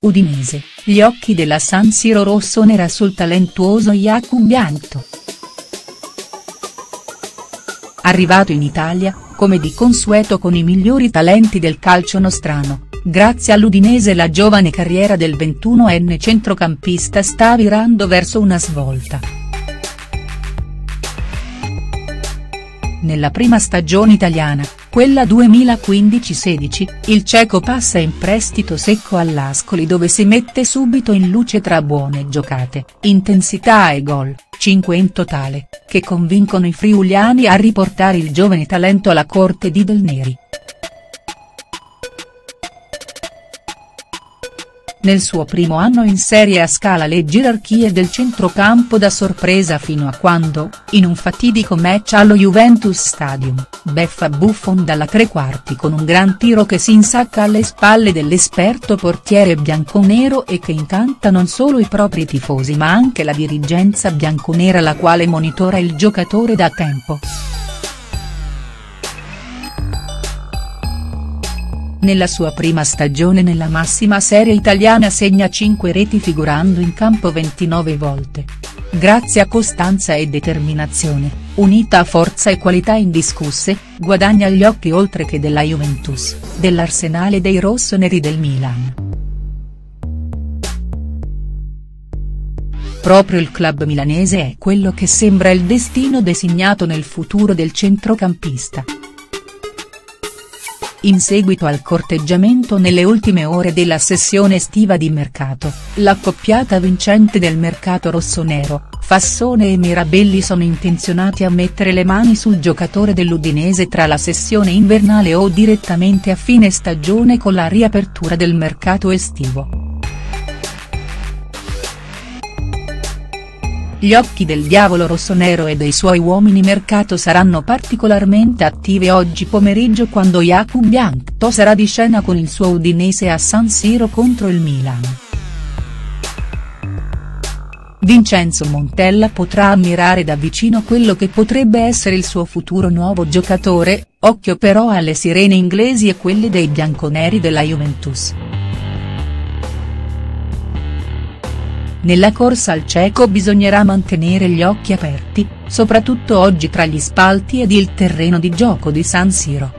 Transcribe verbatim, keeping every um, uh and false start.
Udinese, gli occhi della San Siro rossonera sul talentuoso Jakub Jankto. Arrivato in Italia, come di consueto con i migliori talenti del calcio nostrano, grazie all'Udinese la giovane carriera del ventunoenne centrocampista sta virando verso una svolta. Nella prima stagione italiana, quella duemilaquindici sedici, il ceco passa in prestito secco all'Ascoli dove si mette subito in luce tra buone giocate, intensità e gol, cinque in totale, che convincono i friuliani a riportare il giovane talento alla corte di Del Neri. Nel suo primo anno in Serie A scala le gerarchie del centrocampo da sorpresa fino a quando, in un fatidico match allo Juventus Stadium, beffa Buffon dalla tre quarti con un gran tiro che si insacca alle spalle dell'esperto portiere bianconero e che incanta non solo i propri tifosi ma anche la dirigenza bianconera la quale monitora il giocatore da tempo. Nella sua prima stagione nella massima serie italiana segna cinque reti figurando in campo ventinove volte. Grazie a costanza e determinazione, unita a forza e qualità indiscusse, guadagna gli occhi oltre che della Juventus, dell'Arsenale e dei rossoneri del Milan. Proprio il club milanese è quello che sembra il destino designato nel futuro del centrocampista. In seguito al corteggiamento nelle ultime ore della sessione estiva di mercato, l'accoppiata vincente del mercato rossonero, Fassone e Mirabelli sono intenzionati a mettere le mani sul giocatore dell'Udinese tra la sessione invernale o direttamente a fine stagione con la riapertura del mercato estivo. Gli occhi del diavolo rossonero e dei suoi uomini mercato saranno particolarmente attivi oggi pomeriggio quando Jakub Jankto sarà di scena con il suo Udinese a San Siro contro il Milan. Vincenzo Montella potrà ammirare da vicino quello che potrebbe essere il suo futuro nuovo giocatore, occhio però alle sirene inglesi e quelle dei bianconeri della Juventus. Nella corsa al ceco bisognerà mantenere gli occhi aperti, soprattutto oggi tra gli spalti ed il terreno di gioco di San Siro.